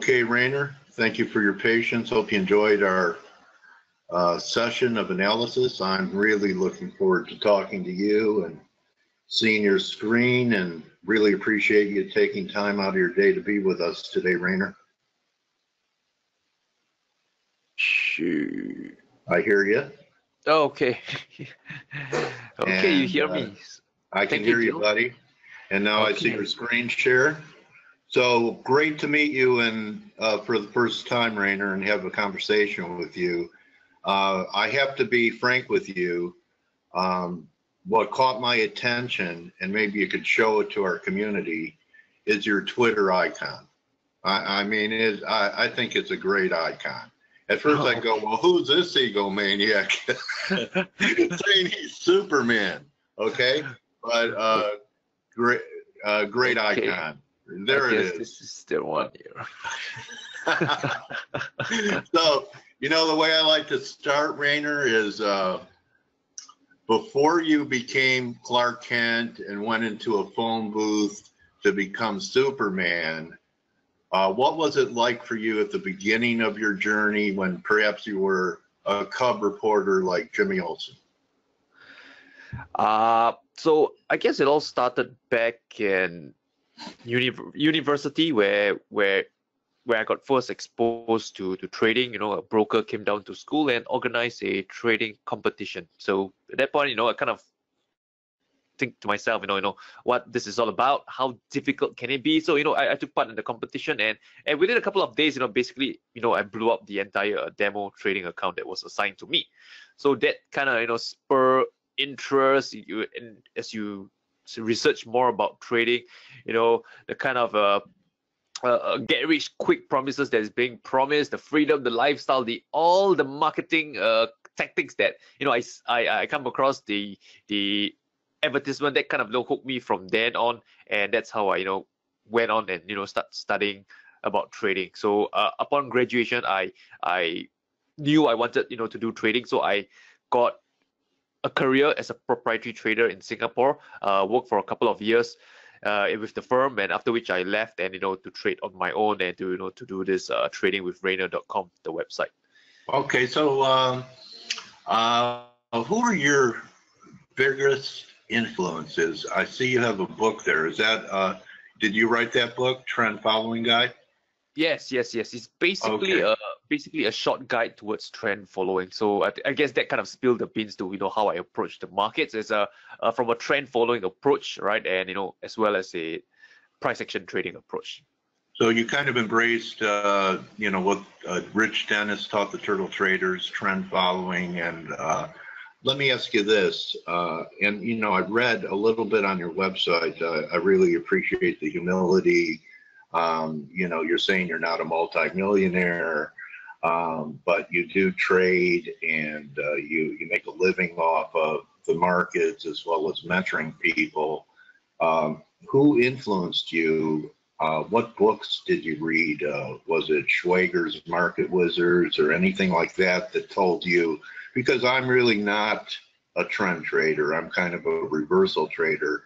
Okay, Rayner, thank you for your patience. Hope you enjoyed our session of analysis. I'm really looking forward to talking to you and seeing your screen, and really appreciate you taking time out of your day to be with us today, Rayner. Shoot. I hear you. Oh, okay. Okay, you hear me. I can hear you, buddy. And now I see your screen share. So great to meet you and for the first time, Rayner, and have a conversation with you. I have to be frank with you. What caught my attention, and maybe you could show it to our community, is your Twitter icon. I mean, I think it's a great icon. At first I go, well, who's this egomaniac saying he's Superman? Okay, but great icon. There it is. This is the one here. So, you know, the way I like to start, Rayner, is before you became Clark Kent and went into a phone booth to become Superman, what was it like for you at the beginning of your journey when perhaps you were a cub reporter like Jimmy Olsen? So I guess it all started back in university where I got first exposed to trading. You know, a broker came down to school and organized a trading competition. So at that point, you know, I kind of think to myself, you know what this is all about, how difficult can it be? So, you know, I took part in the competition, and within a couple of days, you know, basically, you know, I blew up the entire demo trading account that was assigned to me. So that kind of, you know, spurred interest. And as you research more about trading, you know, the kind of get rich quick promises that is being promised, the freedom, the lifestyle, all the marketing tactics that, you know, I come across, the advertisement that kind of hooked me from then on, and that's how I, you know, went on and, you know, start studying about trading. So upon graduation, I knew I wanted, you know, to do trading, so I got a career as a proprietary trader in Singapore. Worked for a couple of years with the firm, and after which I left and, you know, to trade on my own and to, you know, to do this trading with Rayner.com, the website. Okay, so who are your biggest influences? I see you have a book there. Is that did you write that book, Trend Following Guide? Yes. It's basically basically a short guide towards trend following. So I guess that kind of spilled the beans to, you know, how I approach the markets as from a trend following approach, right? And, you know, as well as a price action trading approach. So you kind of embraced, you know, what Rich Dennis taught the turtle traders, trend following. And let me ask you this, and, you know, I read a little bit on your website. I really appreciate the humility. You know, you're saying you're not a multimillionaire, but you do trade, and you make a living off of the markets as well as mentoring people. Who influenced you? What books did you read? Was it Schwager's Market Wizards or anything like that that told you? Because I'm really not a trend trader. I'm kind of a reversal trader.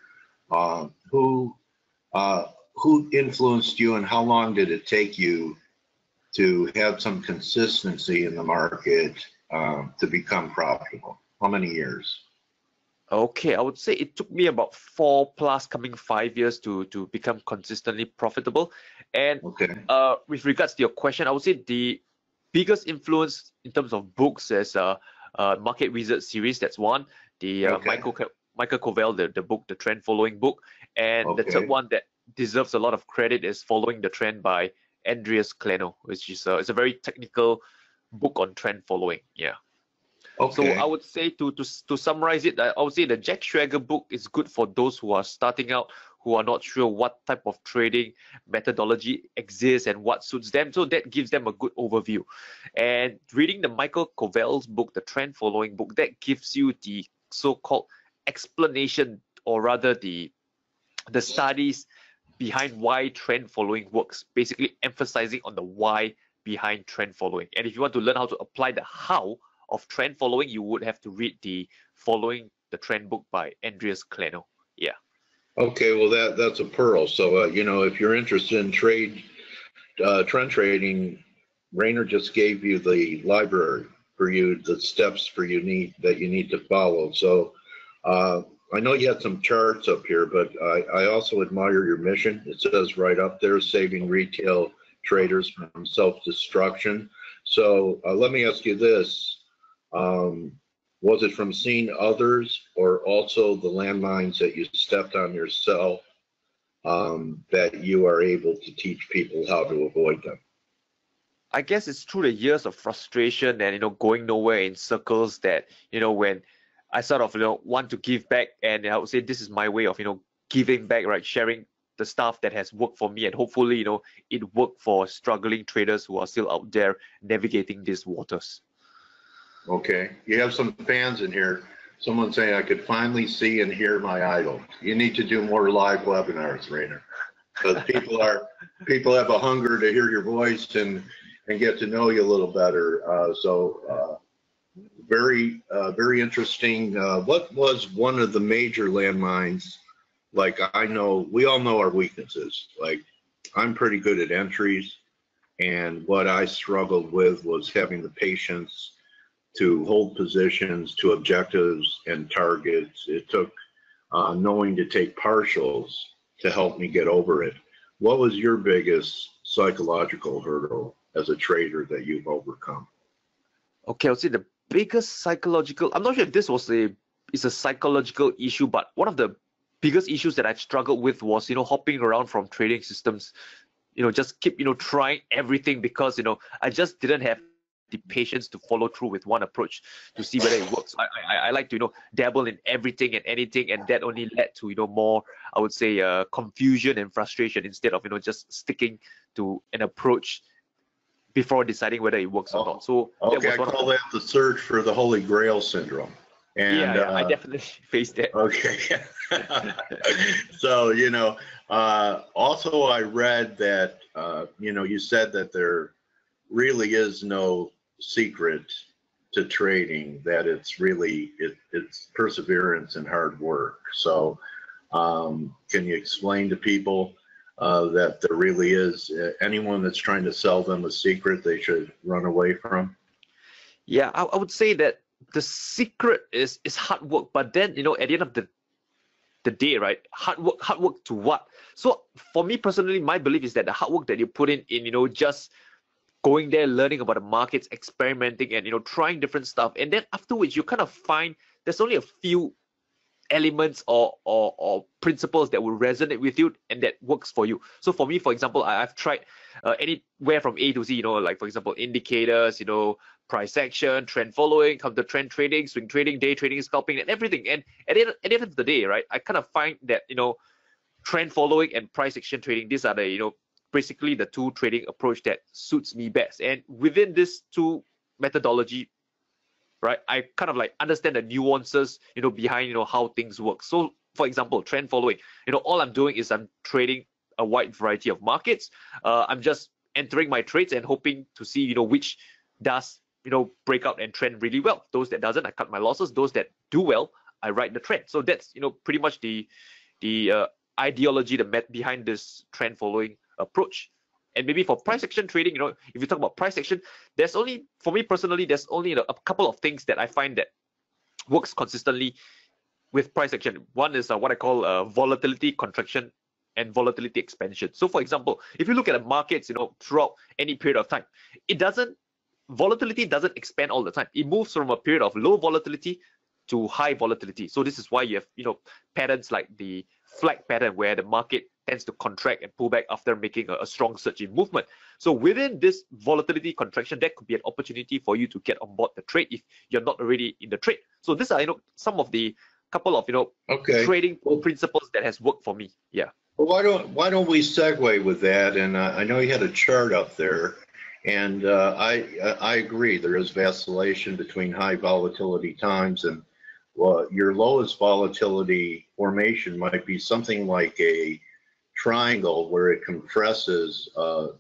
Who influenced you, and how long did it take you to have some consistency in the market to become profitable? How many years? Okay, I would say it took me about 4+ coming 5 years to become consistently profitable. And with regards to your question, I would say the biggest influence in terms of books is Market Wizard series. That's one. The Michael Covell, the book, the Trend Following book. And the third one that deserves a lot of credit is Following the Trend by Andreas Kleno, which is it's a very technical book on trend following. Yeah. So I would say to summarize it, I would say the Jack Schwager book is good for those who are starting out, who are not sure what type of trading methodology exists and what suits them. So that gives them a good overview. And reading the Michael Covell's book, the Trend Following book, that gives you the so-called explanation, or rather the studies behind why trend following works, basically emphasizing on the why behind trend following. And if you want to learn how to apply the how of trend following, you would have to read the Following the Trend book by Andreas Kleno. Yeah. Okay, well that's a pearl. So you know, if you're interested in trend trading, Rayner just gave you the library for you, the steps for you need to follow. So I know you had some charts up here, but I also admire your mission. It says right up there, saving retail traders from self-destruction. So let me ask you this. Was it from seeing others or also the landmines that you stepped on yourself that you are able to teach people how to avoid them? I guess it's through the years of frustration and going nowhere in circles that when I sort of want to give back, and I would say this is my way of giving back, right? Sharing the stuff that has worked for me, and hopefully it worked for struggling traders who are still out there navigating these waters. Okay, you have some fans in here. Someone saying I could finally see and hear my idol. You need to do more live webinars, Rayner, because people have a hunger to hear your voice and get to know you a little better. Very interesting. What was one of the major landmines? Like we all know our weaknesses. Like I'm pretty good at entries, and what I struggled with was having the patience to hold positions to objectives and targets. It took knowing to take partials to help me get over it. What was your biggest psychological hurdle as a trader that you've overcome? Okay, I'll say the biggest psychological, I'm not sure if this was a psychological issue, but one of the biggest issues that I've struggled with was hopping around from trading systems, just keep trying everything, because I just didn't have the patience to follow through with one approach to see whether it works. I like to dabble in everything and anything, and that only led to more, I would say, confusion and frustration, instead of just sticking to an approach before deciding whether it works or not. So okay, I call that the search for the Holy Grail syndrome. And yeah, I definitely faced that. Okay. So also I read that you said that there really is no secret to trading, that it's really it's perseverance and hard work. So can you explain to people that there really is anyone that's trying to sell them a secret they should run away from? Yeah, I would say that the secret is hard work, but then at the end of the day, right, hard work to what? So for me personally, my belief is that the hard work that you put in just going there, learning about the markets, experimenting, and trying different stuff, and then afterwards you kind of find there's only a few elements or principles that will resonate with you and that works for you. So for me, for example, I've tried anywhere from A to Z, like for example indicators, price action, trend following, counter trend trading, swing trading, day trading, scalping, and everything. And at the end of the day, right, I kind of find that trend following and price action trading, these are the basically the two trading approach that suits me best. And within this two methodology, right, I kind of like understand the nuances behind how things work. So for example, trend following, all I'm doing is I'm trading a wide variety of markets. I'm just entering my trades and hoping to see which does break out and trend really well. Those that doesn't, I cut my losses. Those that do well, I ride the trend. So that's pretty much the ideology, the behind this trend following approach. And maybe for price action trading, if you talk about price action, there's only, for me personally, there's only a couple of things that I find that works consistently with price action. One is what I call volatility contraction and volatility expansion. So for example, if you look at the markets, throughout any period of time, volatility doesn't expand all the time. It moves from a period of low volatility to high volatility. So this is why you have, patterns like the flag pattern, where the market tends to contract and pull back after making a strong surge in movement. So within this volatility contraction, that could be an opportunity for you to get on board the trade if you're not already in the trade. So these are, some of the couple of, trading principles that has worked for me. Yeah. Well, why don't we segue with that? And I know you had a chart up there, and I agree there is vacillation between high volatility times, and your lowest volatility formation might be something like a triangle where it compresses,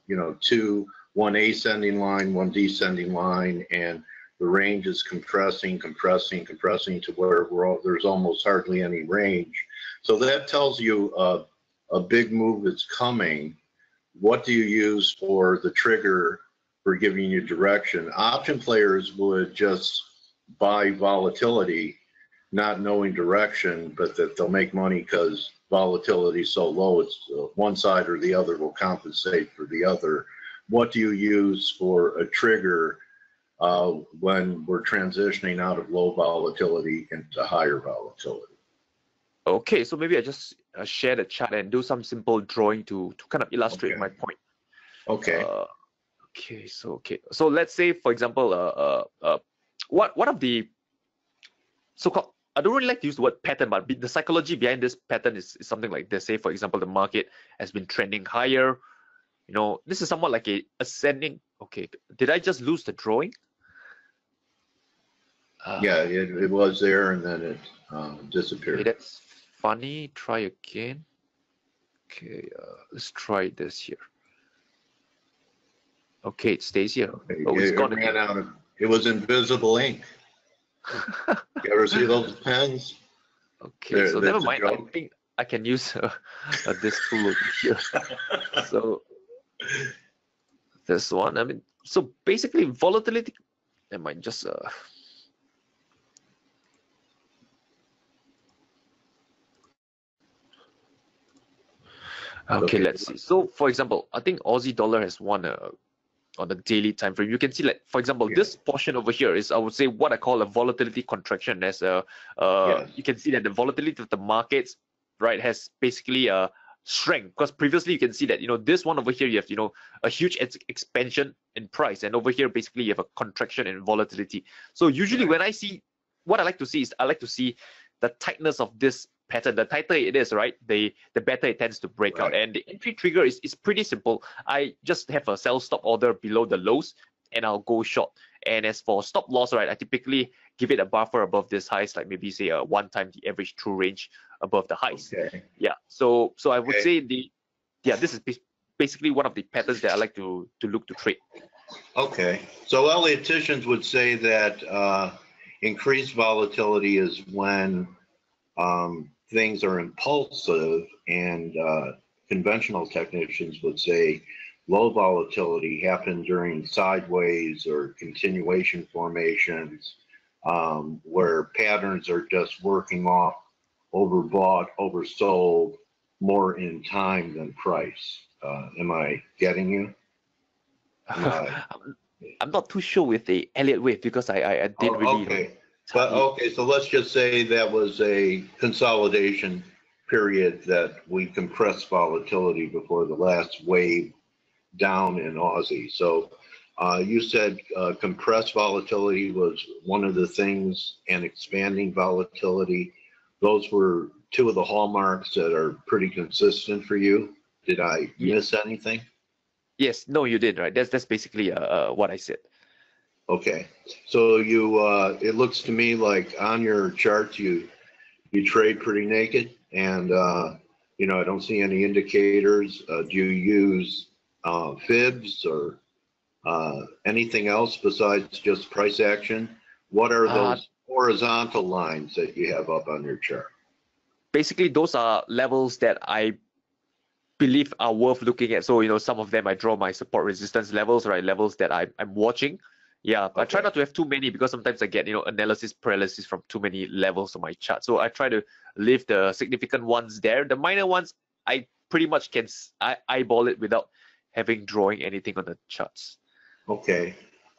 one ascending line, one descending line, and the range is compressing to where there's almost hardly any range. So that tells you a big move is coming. what do you use for the trigger for giving you direction? Option players would just buy volatility, not knowing direction, but that they'll make money because volatility is so low, it's one side or the other will compensate for the other. What do you use for a trigger when we're transitioning out of low volatility into higher volatility? Okay, so maybe I just share the chart and do some simple drawing to kind of illustrate my point. Okay. So let's say, for example, one of the so-called, I don't really like to use the word pattern, but the psychology behind this pattern is something like this. Say, for example, the market has been trending higher. You know, this is somewhat like a ascending. Okay, did I just lose the drawing? Yeah, it was there and then it disappeared. Okay, that's funny. Try again. Okay, let's try this here. Okay, it stays here. Okay. Oh, it's gone ran again. out of, it was invisible ink. You ever see those pens? Okay, so never mind. I think I can use this tool over here. So this one, I mean, so basically volatility, I might just okay, let's see. So for example, I think Aussie dollar has won on the daily time frame. You can see, like, for example, this portion over here is, I would say, what I call a volatility contraction. As you can see that the volatility of the markets, right, has basically shrank, because previously you can see that, you know, this one over here, you have, you know, a huge expansion in price, and over here basically you have a contraction in volatility. So usually when I see, what I like to see is, I like to see the tightness of this pattern. The tighter it is, right, the better it tends to break out. And the entry trigger is pretty simple. I just have a sell stop order below the lows and I'll go short. And as for stop loss, right, I typically give it a buffer above this highs, like maybe say 1 time the average true range above the highs. Yeah, so I would say this is basically one of the patterns that I like to look to trade. Okay, so Ellioticians would say that increased volatility is when things are impulsive, and conventional technicians would say low volatility happened during sideways or continuation formations, where patterns are just working off overbought, oversold more in time than price. Am I getting you? I'm not too sure with the Elliott wave, because I didn't really. Okay. But okay, so let's just say that was a consolidation period that we compressed volatility before the last wave down in Aussie. So you said compressed volatility was one of the things, and expanding volatility. Those were two of the hallmarks that are pretty consistent for you. Did I miss anything? Yes, no, you did, right? That's basically what I said. Okay, so you it looks to me like on your charts you trade pretty naked, and you know, I don't see any indicators. Do you use fibs or anything else besides just price action? What are those horizontal lines that you have up on your chart? Basically, those are levels that I believe are worth looking at. So, you know, some of them I draw my support resistance levels, right? Levels that I'm watching. Yeah, but I try not to have too many, because sometimes I get, you know, analysis paralysis from too many levels on my chart. So I try to leave the significant ones there. The minor ones, I pretty much can eyeball it without having drawing anything on the charts. Okay.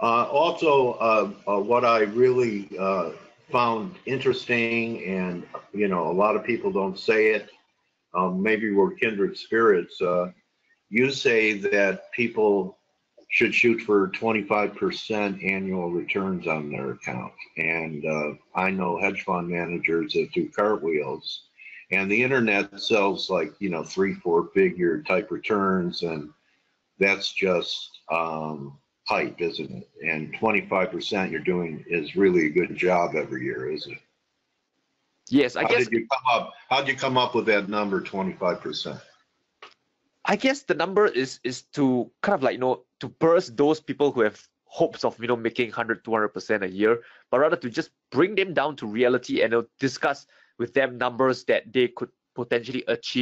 Also, what I really found interesting, and you know, a lot of people don't say it, maybe we're kindred spirits. You say that people should shoot for 25% annual returns on their account. And I know hedge fund managers that do cartwheels, and the internet sells, like, you know, 3-4 figure type returns, and that's just hype, isn't it? And 25% you're doing is really a good job every year, isn't it? Yes, I guess. How'd you come up with that number, 25%? I guess the number is to kind of, like, you know, to burst those people who have hopes of, you know, making 100-200% a year, but rather to just bring them down to reality and discuss with them numbers that they could potentially achieve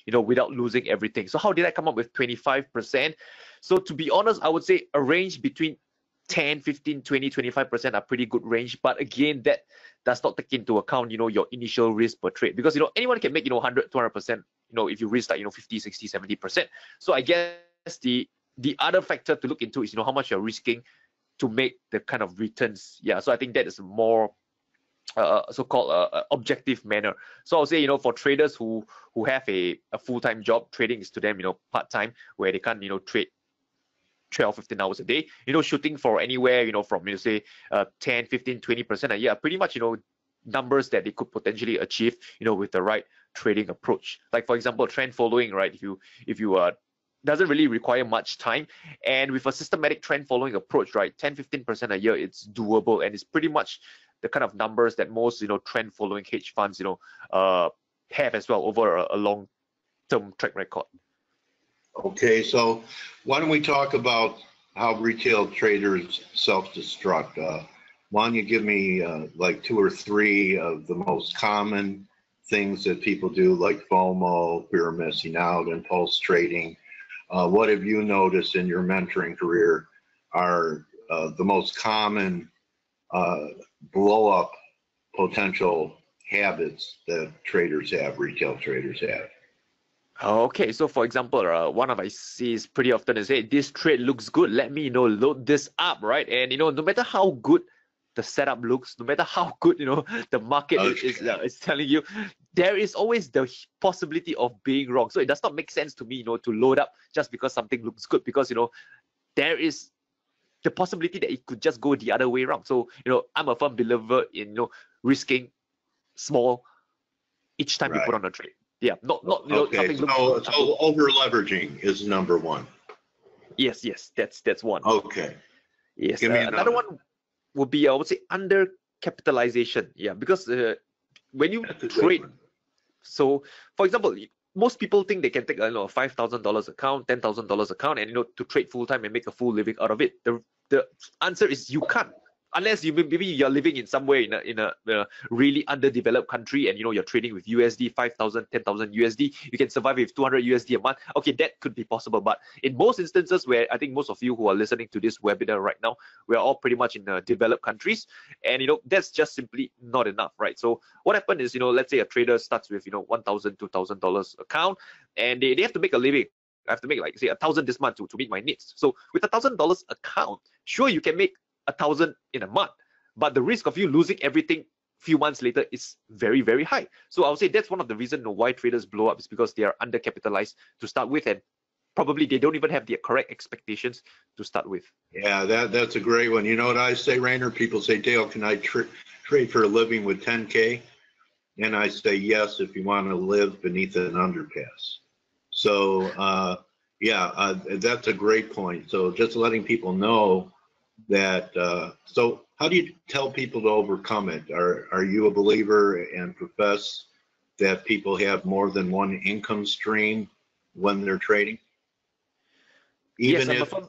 without losing everything. So how did I come up with 25%? So to be honest, I would say a range between 10, 15, 20, 25% are pretty good range. But again, that does not take into account, your initial risk per trade, because, anyone can make, 100, 200%, if you risk like, 50, 60, 70%. So I guess the other factor to look into is, how much you're risking to make the kind of returns. Yeah. So I think that is a more so-called objective manner. So I'll say, for traders who have a full-time job, trading is to them, part-time, where they can't, trade 12, 15 hours a day, shooting for anywhere, from, say, 10, 15, 20% a year, pretty much, numbers that they could potentially achieve, with the right trading approach. Like, for example, trend following, right? If you doesn't really require much time, and with a systematic trend following approach, right, 10, 15% a year, it's doable, and it's pretty much the kind of numbers that most, trend following hedge funds, have as well over a long-term track record. Okay, so why don't we talk about how retail traders self-destruct? Why don't you give me like 2 or 3 of the most common things that people do, like FOMO, fear of missing out, impulse trading? What have you noticed in your mentoring career are the most common blow-up potential habits that retail traders have? Okay, so for example, one of I see is pretty often is, hey, this trade looks good, let me load this up, right? And no matter how good the setup looks, no matter how good the market is telling you, there is always the possibility of being wrong. So it does not make sense to me, to load up just because something looks good, because there is the possibility that it could just go the other way around. So I'm a firm believer in risking small each time you put on a trade. Yeah, not okay. So over leveraging is number one. Yes, that's one. Okay. Yes, another one would be, I would say, under capitalization. Yeah, because when you trade, so for example, most people think they can take a $5,000 account, $10,000 account, and to trade full time and make a full living out of it. The answer is you can't, unless maybe you're living in somewhere in a really underdeveloped country, and you're trading with USD 5,000, 10,000 USD. You can survive with 200 USD a month. Okay, that could be possible, but in most instances, where I think most of you who are listening to this webinar right now, we are all pretty much in developed countries, and that's just simply not enough, right? So what happened is, let's say a trader starts with $1,000, $2,000 account, and they have to make a living. I have to make, like, say, 1,000 this month to meet my needs. So with $1,000 account, sure, you can make 1,000 in a month, but the risk of you losing everything few months later is very, very high. So I would say that's one of the reasons why traders blow up, is because they are undercapitalized to start with, and probably they don't even have the correct expectations to start with. Yeah, that's a great one. You know what I say, Rayner? People say, Dale, can I trade for a living with 10K? And I say, yes, if you want to live beneath an underpass. So that's a great point. So just letting people know that. So how do you tell people to overcome it? Are you a believer and profess that people have more than one income stream when they're trading? Even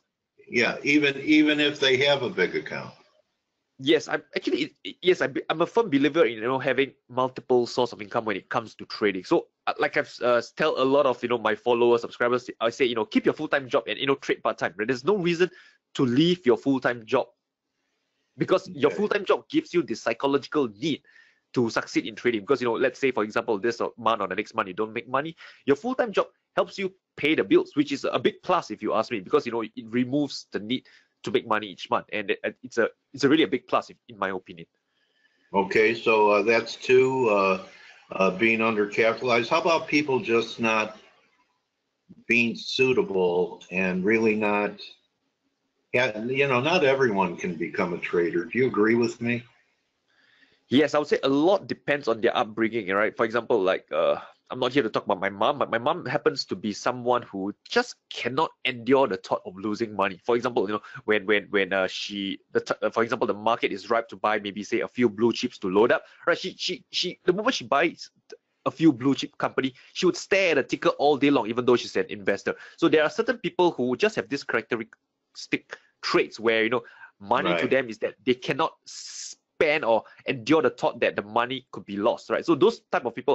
if they have a big account. Yes, I'm a firm believer in having multiple source of income when it comes to trading. So like I've tell a lot of my followers, subscribers, I say keep your full-time job and trade part-time. Right? There's no reason to leave your full-time job, because your full-time job gives you the psychological need to succeed in trading. Because let's say, for example, this month or the next month you don't make money, your full-time job helps you pay the bills, which is a big plus if you ask me, because it removes the need to make money each month, and it's a really a big plus in my opinion. Okay, so that's two, being undercapitalized. How about people just not being suitable and really not? Yeah, not everyone can become a trader. Do you agree with me? Yes, I would say a lot depends on their upbringing, right? For example, like I'm not here to talk about my mom, but my mom happens to be someone who just cannot endure the thought of losing money. For example, when for example, the market is ripe to buy, maybe say a few blue chips to load up, right? She the moment she buys a few blue chip company, she would stare at a ticker all day long, even though she's an investor. So there are certain people who just have this characteristic traits where money to them is that they cannot spend or endure the thought that the money could be lost, right? So those type of people are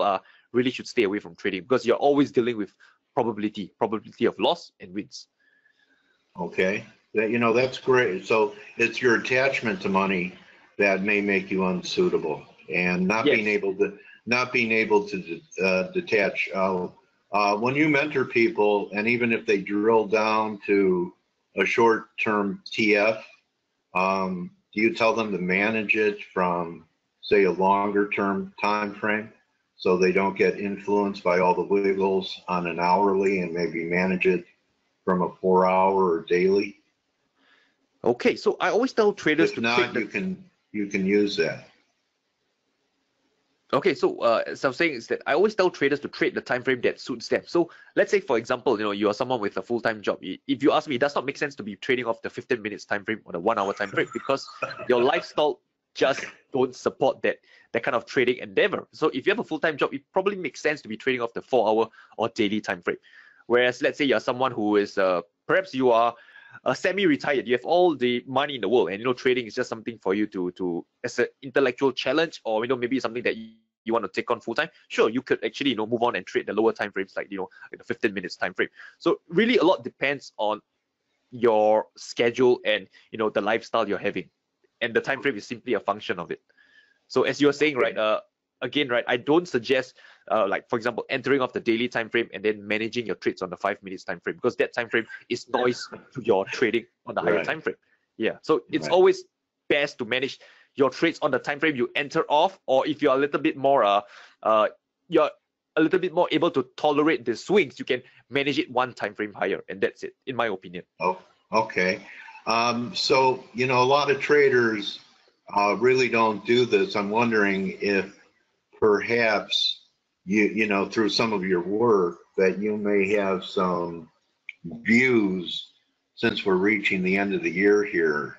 really should stay away from trading, because you're always dealing with probability of loss and wins. Okay, that's great. So it's your attachment to money that may make you unsuitable, and not Yes. being able to detach. When you mentor people, and even if they drill down to a short-term TF, do you tell them to manage it from, say, a longer-term time frame, so they don't get influenced by all the wiggles on an hourly, and maybe manage it from a 4-hour or daily? Okay, so I always tell traders If to not, trade you can use that. Okay, so as I was saying, is that I always tell traders to trade the time frame that suits them. So let's say, for example, you are someone with a full-time job. If you ask me, it does not make sense to be trading off the 15 minutes time frame or the 1 hour time frame, because your lifestyle just don't support that kind of trading endeavor. So if you have a full-time job, it probably makes sense to be trading off the 4-hour or daily time frame. Whereas let's say you're someone who is perhaps you are semi-retired, you have all the money in the world, and trading is just something for you to as an intellectual challenge, or maybe something that you want to take on full time. Sure, you could actually move on and trade the lower time frames, like the 15 minutes time frame. So really a lot depends on your schedule and the lifestyle you're having, and the time frame is simply a function of it. So as you're saying, right, again, right, I don't suggest like, for example, entering off the daily time frame and then managing your trades on the 5 minutes time frame, because that time frame is noise to your trading on the higher time frame. Yeah, so it's always best to manage your trades on the time frame you enter off, or if you're a little bit more you're a little bit more able to tolerate the swings, you can manage it one time frame higher, and that's it, in my opinion. Oh, okay. So a lot of traders really don't do this. I'm wondering if perhaps you through some of your work that you may have some views, since we're reaching the end of the year here,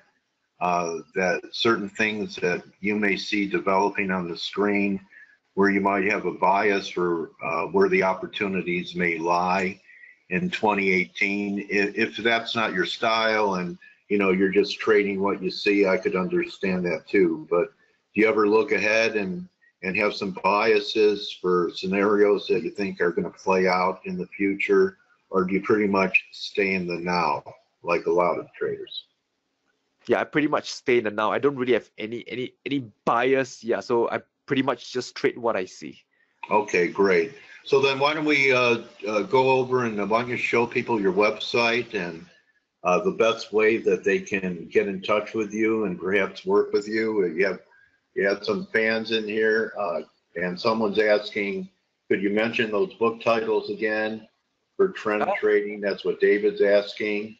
that certain things that you may see developing on the screen, where you might have a bias for where the opportunities may lie in 2018. If that's not your style, and you're just trading what you see, I could understand that too. But do you ever look ahead and have some biases for scenarios that you think are going to play out in the future, or do you pretty much stay in the now like a lot of traders? Yeah, I pretty much stay in the now. I don't really have any bias. Yeah, so I pretty much just trade what I see. Okay, great. So then why don't we go over, and why don't you show people your website and the best way that they can get in touch with you and perhaps work with you. You have some fans in here, and someone's asking, could you mention those book titles again for trend trading? That's what David's asking.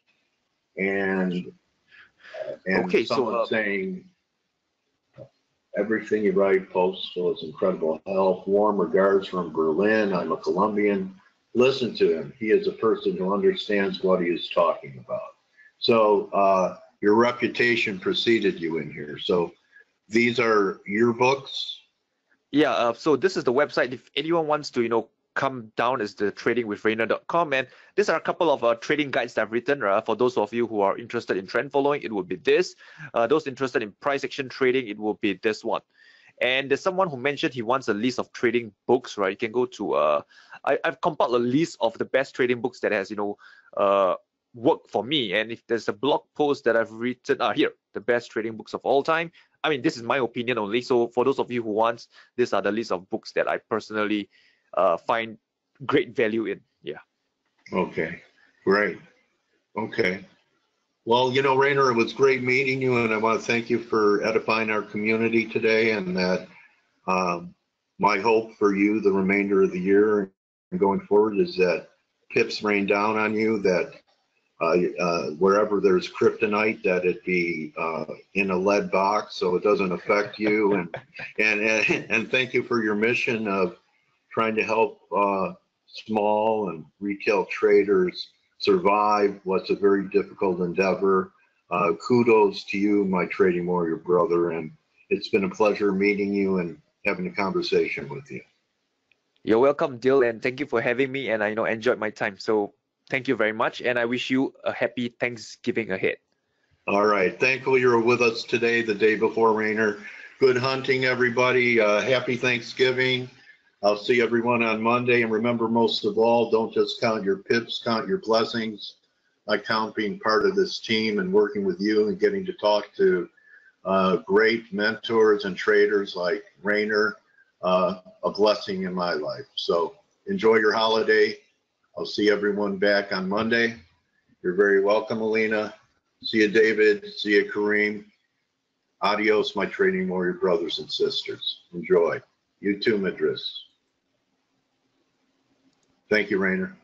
And okay, someone's saying, everything you write, Postal, is incredible help. Warm regards from Berlin. I'm a Colombian. Listen to him. He is a person who understands what he is talking about. So your reputation preceded you in here. So these are your books? Yeah, so this is the website. If anyone wants to, come down, is the tradingwithrayner.com, and these are a couple of trading guides that I've written. For those of you who are interested in trend following, it would be this. Those interested in price action trading, it will be this one. And there's someone who mentioned he wants a list of trading books, right? You can go to, I've compiled a list of the best trading books that has, worked for me. And if there's a blog post that I've written, here, the best trading books of all time. I mean, this is my opinion only. So for those of you who want, these are the list of books that I personally find great value in. Yeah. Okay, great. Okay. Well, Rayner, it was great meeting you, and I want to thank you for edifying our community today. And that my hope for you the remainder of the year and going forward is that pips rain down on you, that wherever there's kryptonite, that it be in a lead box so it doesn't affect you. And thank you for your mission of trying to help small and retail traders survive what's a very difficult endeavor. Kudos to you, my trading warrior brother, and it's been a pleasure meeting you and having a conversation with you. You're welcome, Dale, and thank you for having me, and I enjoyed my time. So thank you very much, and I wish you a happy Thanksgiving ahead. All right. Thankfully you're with us today, the day before Rayner. Good hunting, everybody. Happy Thanksgiving. I'll see everyone on Monday. And remember, most of all, don't just count your pips, count your blessings. I count being part of this team and working with you and getting to talk to great mentors and traders like Rayner, a blessing in my life. So enjoy your holiday. I'll see everyone back on Monday. You're very welcome, Alina. See you, David. See you, Kareem. Adios, my trading warrior brothers and sisters. Enjoy. You too, Madras. Thank you, Rayner.